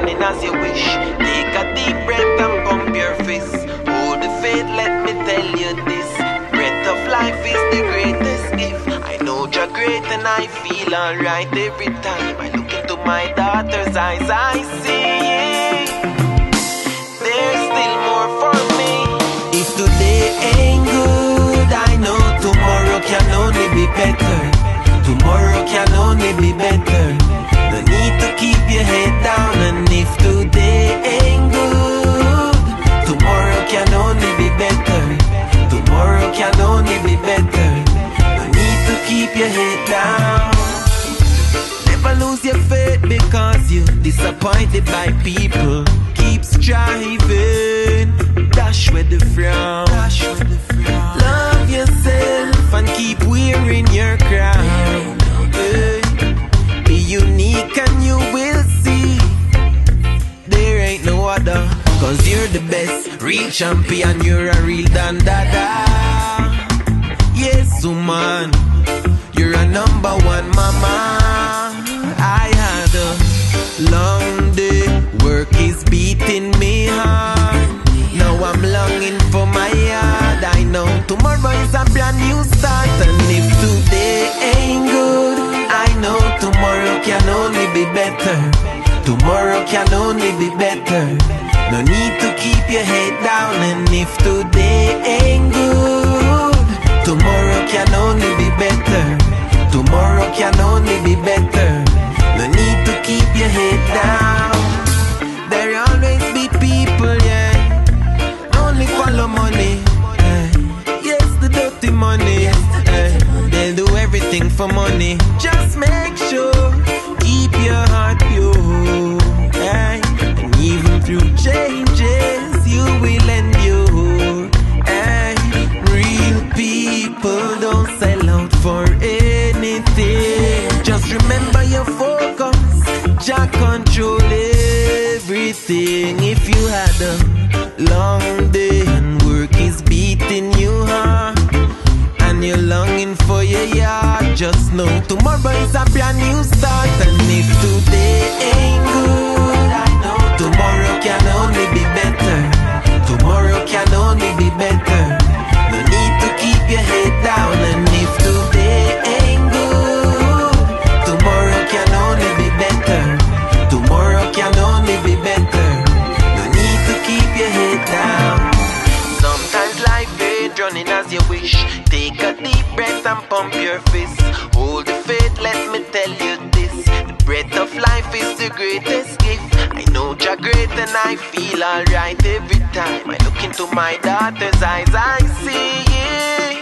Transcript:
running as you wish. Take a deep breath and pump your fist. Hold the faith, let me tell you this. Breath of life is the greatest gift. I know you're great and I feel alright every time I look into my daughter's eyes. I see there's still more for me. If today ain't good, I know tomorrow can only be better. Tomorrow can only be better. No need to keep your head down. And if today ain't good, tomorrow can only be better. Tomorrow can only be better. No need to keep your head down. Never lose your faith because you're disappointed by people. Keep striving, dash with the frown. Love yourself and keep wearing your crown. Be unique and you will see there ain't no other. Cause you're the best, real champion, you're a real dandada. Yes, woman, you're a #1 mama. I had a long day, work is beating me hard. Now I'm longing for my yard. I know tomorrow is a brand new start. And if today ain't good, I know tomorrow can only be better. Tomorrow can only be better. No need to keep your head down. And if today ain't good, tomorrow can only be better. Tomorrow can only be better. No need to keep your head down. There always be people, yeah, only follow money. Yes, the dirty money. They'll do everything for money. Just make sure, keep your heart pure. And even through changes, you will endure. Real people don't sell out for anything. Just remember your focus, Jah control everything. If you had a long day and work is beating you hard, and you're longing for your yard, just know tomorrow is a brand new start. And if today ain't good, I know tomorrow can only be better. Tomorrow can only be better. No need to keep your head down. And if today ain't good, tomorrow can only be better. Tomorrow can only be better. No need to keep your head down. Sometimes life ain't running as you wish. Take a deep breath and pump your fist. Hold the faith, let me tell you this. The breath of life is the greatest gift. I know you're great and I feel alright every time I look into my daughter's eyes. I see